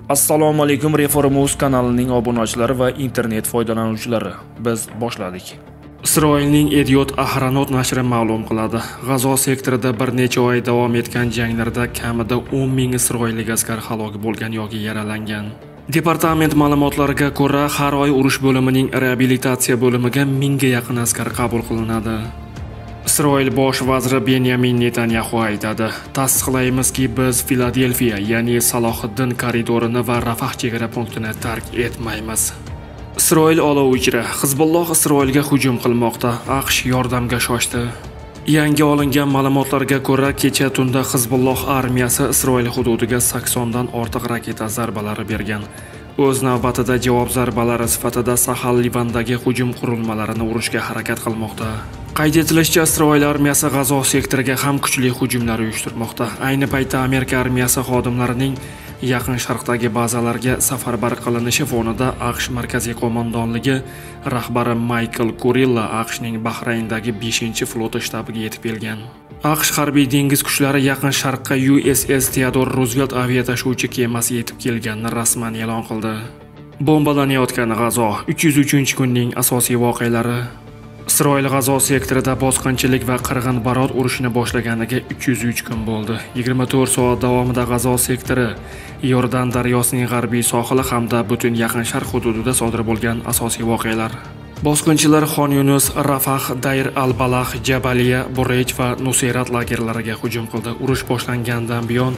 Assalomu alaykum, Reformuz kanalining obunachilari va internet foydalanuvchilari. Biz boshladik. Isroilning Idiot Ahronot nashri ma'lum qiladi. G'azo sektorida bir necha oy davom etgan janglarda kamida 10 ming isroillik askar halok bo'lgan yoki yaralangan. Departament ma'lumotlariga ko'ra, har oy urush bo'limining reabilitatsiya bo'limiga 1000 ga yaqin askar qabul qilinadi. Isroil bosh vaziri Benyamin Netanyahu aytadi: "Tasdiqlaymizki, biz Filadelfiya, ya'ni Salohiddin koridorini va Rafah chegara punktini tark etmaymiz." Isroil olov ichra. Hizbulloh Isroilga hujum qilmoqda. AQSh yordamga shoshdi. Yangi olingan ma'lumotlarga ko'ra, kecha tunda Hizbulloh armiyasi Isroil hududiga 80 dan ortiq raketa zarbalari bergan. O'z navbatida javob zarbalari sifatida Sahal Livandagi hujum qurilmalarini urishga harakat qilmoqda. Qayd etilishicha, Isroil armiyasi G'azo sektoriga ham kuchli hujumlar uyushtirmoqda. Ayni paytda Amerika armiyasi xodimlarining Yaqin Sharqdagi bazalarga safarbar qilinishi fonida AQSh markaziy qo'mondonligi rahbari Michael Kurilla AQShning Bahrayndagi 5-flota shtabiga yetib kelgan. AQSh harbiy dengiz kuchlari Yaqin Sharqqa USS Theodore Roosevelt aviatashuvchi kemasi yetib kelganini rasman e'lon qildi. Bombalanayotgan G'azo 303-kunning asosiy voqealari. Isroil G'azo sektorida bosqinchilik va qirg'in barot urushini boshlaganiga 303 kun bo'ldi. 24 soat davomida G'azo sektori, Yordan daryosining g'arbiy sohili hamda butun Yaqin Sharq hududida sodir bo'lgan asosiy voqealar. Bosqinchilar Xon Yunus, Rafah, Dayr al-Balah, Jabaliya, Burayj va Nusayrat lagerlariga hujum qildi. Urush boshlangandan buyon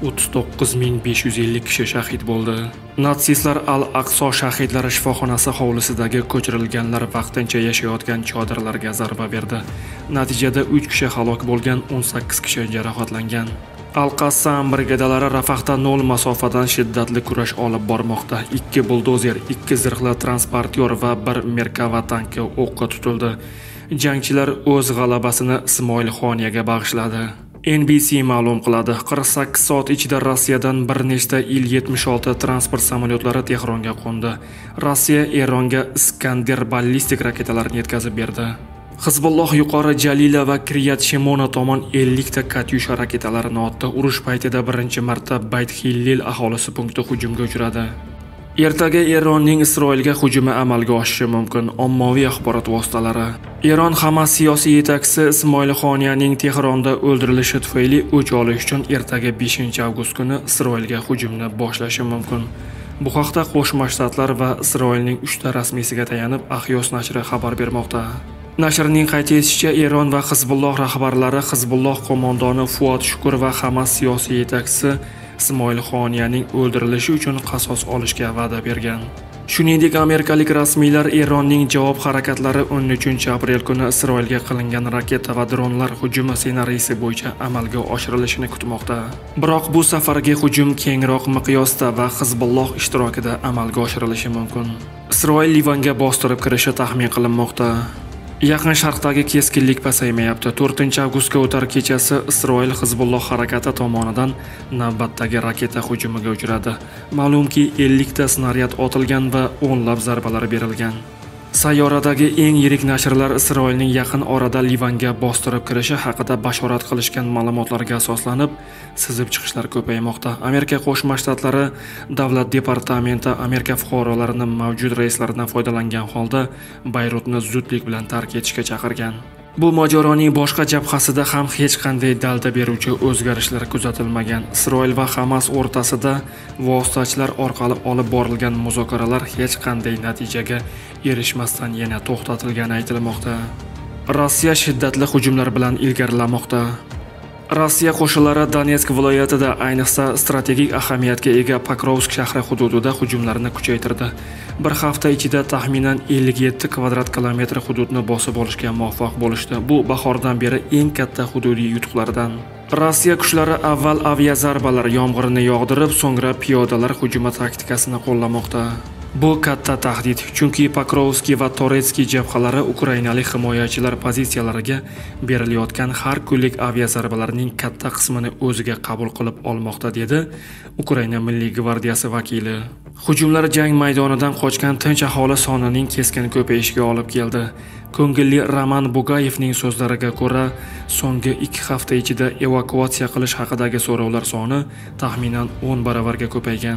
39550 kishi shahid bo'ldi. Natsistlar Al-Aqso shahidlari shifoxonasi hovlisidagi ko'chirilganlar vaqtincha yashayotgan chodirlarga zarba berdi. Natijada 3 kishi halok bo'lgan, 18 kishi jarohatlangan. Al-Qassam brigadalari Rafahda 0 masofadan shiddatli kurash olib bormoqda. 2 buldozer, 2 zirhli transportyor va 1 Merkava tanki o'qqa tutildi. Jangchilar o'z g'alabasini Ismoil Xoniyaga bag'ishladi. NBC ma'lum qiladi, 48 soat ichida Rossiyadan bir nechta Il-76 transport samolyotlari Tehronga qo'ndi. Rossiya Eronga Iskander ballistik raketalarini yetkazib berdi. Hizbulloh yuqori Jalila va Kiryat Shimona tomon 50 ta Katyusha raketalarini otdi. Urush paytida birinchi marta Bayt Hillil aholisi punkti hujumga uchradi. Ertaga Eronning Isroilga hujumi amalga oshishi mumkin. Ommaviy axborot vositalari. Eron Hamas siyosiy yetakchisi Ismoil Xoniyaning Tehronda o'ldirilishi tufayli o'ch olish uchun ertaga 5-avgust kuni Isroilga hujumni boshlashi mumkin. Bu haqda Qo'shma Shtatlar va Isroilning 3 ta rasmiysiga tayanib Axios nashri xabar bermoqda. Nashrning qayd etishicha, Eron va Hizbulloh rahbarlari Hizbulloh qo'mondoni Fuad Shukur va Hamas siyosiy yetakchisi Ismoil Xoniyaning o'ldirilishi uchun qasos olishga va'da bergan. Shuningdek, amerikalik rasmiylar Eronning javob harakatlari 13-aprel kuni Isroilga qilingan raketa va dronlar hujumi ssenariysi bo'yicha amalga oshirilishini kutmoqda. Biroq bu safargi hujum kengroq miqyosda va Hizbulloh ishtirokida amalga oshirilishi mumkin. Isroil Livanga bostirib kirishi taxmin qilinmoqda. Yaqin Sharqdagi keskinlik pasaymayapti. 4-avgustga o'tar kechasi Isroil Hizbulloh harakati tomonidan navbatdagi raketa hujumiga uchradi. Ma'lumki, 50 ta snaryad otilgan va o'nlab zarbalar berilgan. Sayyoradagi eng yirik nashrlar Isroilning yaqin orada Livanga bostirib kirishi haqida bashorat qilishgan ma'lumotlarga asoslanib, sizib chiqishlar ko'paymoqda. Amerika Qo'shma Shtatlari Davlat departamenti Amerika fuqarolarini mavjud reyslaridan foydalangan holda Bayrutni zudlik bilan tark etishga chaqirgan. Bu mojaroning boshqa jabhasida ham hech qanday dalda beruvchi o'zgarishlar kuzatilmagan. Isroil va Hamas o'rtasida vositachilar orqali olib borilgan muzokaralar hech qanday natijaga erishmasdan yana to'xtatilgani aytilmoqda. Rossiya shiddatli hujumlar bilan ilgarilamoqda. Rossiya qo'shinlari Donetsk viloyatida, ayniqsa strategik ahamiyatga ega Pokrovsk shahri hududida hujumlarni kuchaytirdi. Bir hafta ichida taxminan 57 kvadrat kilometr hududni bosib olishga muvaffaq bo'lishdi. Bu bahordan beri eng katta hududiy yutuqlardan. Rossiya kuchlari avval aviazarbalar yomg'irini yog'dirib, so'ngra piyodalar hujumi taktikasini qo'llamoqda. Bu katta tahdid, chunki Pokrovskiy va Toretskiy jabhalari ukrainalik himoyachilar pozitsiyalariga berilayotgan har kunlik aviazarbalarning katta qismini o'ziga qabul qilib olmoqda, dedi Ukraina Milliy gvardiyasi vakili. Hujumlar jang maydonidan qochgan tinch aholi sonining keskin ko'payishiga olib keldi. Ko'ngilli Roman Bugayevning so'zlariga ko'ra, so'nggi 2 hafta ichida evakuatsiya qilish haqidagi so'rovlar soni taxminan 10 baravarga ko'paygan.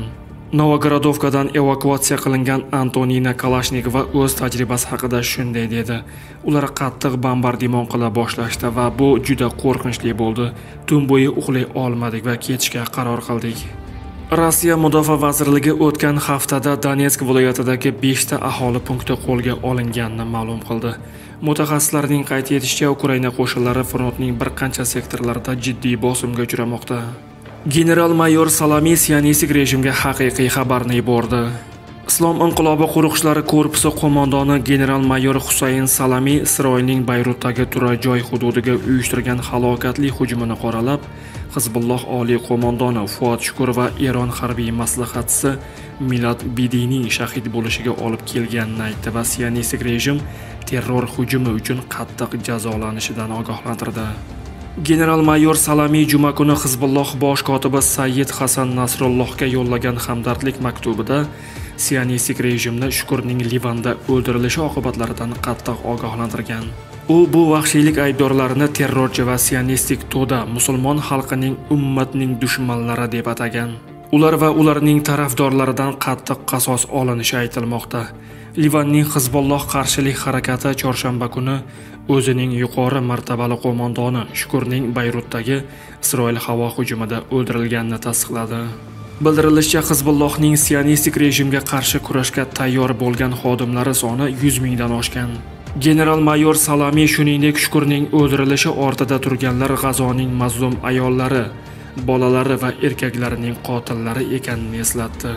Novogradovkadan evakuatsiya qilingan Antonina Kalashnikova o'z tajribasi haqida shunday dedi. Ular qattiq bombardimon qila boshlashdi va bu juda qo'rqinchli bo'ldi. Tun bo'yi uxlay olmadik va ketishga qaror qildik. Rossiya Mudofaa vazirligi o'tgan haftada Donetsk viloyatidagi 5 ta aholi punkti qo'lga olinganini ma'lum qildi. Mutaxassislarning qayd etishicha, Ukraina qo'shinlari frontning bir qancha sektorlarida jiddiy bosimga uchramoqda. General-mayor Salami sionistik rejimga haqiqiy xabarni yubordi. Islom inqilobi qo'riqchilari korpusi qo'mondoni general-mayor Husayn Salami Isroilning Bayrutdagi turar joy hududiga uyushtirgan halokatli hujumini qoralab, Hizbulloh oliy qo'mondoni Fuat Shukur va Eron harbiy maslahatchisi Milad Bidiyning shahid bo'lishiga olib kelganini aytdi va sionistik rejim terror hujumi uchun qattiq jazolanishidan ogohlantirdi. General-mayor Salami juma kuni Hizbulloh bosh kotibi Sayyid Hasan Nasrullohga yo'llagan hamdardlik maktubida sionistik rejimni Shukurning Livanda o'ldirilishi oqibatlaridan qattiq ogohlantirgan. U bu vahshiylik aybdorlarini terrorchi va sionistik to'da musulmon xalqining ummatning dushmanlari deb atagan. Ular va ularning tarafdorlaridan qattiq qasos olinishi aytilmoqda. Livanning Hizbulloh qarshilik harakati chorshanba kuni o'zining yuqori martabali qo'mondoni Shukurning Bayrutdagi Isroil havo hujumida o'ldirilganini tasdiqladi. Bildirilishicha, Hizbullohning sionistik rejimga qarshi kurashga tayyor bo'lgan xodimlari soni 100 mingdan oshgan. General-mayor Salami shuningdek Shukurning o'ldirilishi ortida turganlar G'azoning mazlum ayollari, bolalari va erkaklarining qotillari ekanini eslatdi.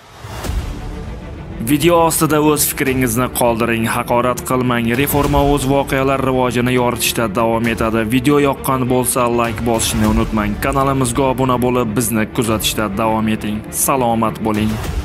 Video ostida o'z fikringizni qoldiring, haqorat qilmang. Reforma o'z voqealar rivojini yoritishda davom etadi. Video yoqqan bo'lsa, like bosishni unutmang. Kanalimizga obuna bo'lib, bizni kuzatishda davom eting. Salomat bo'ling.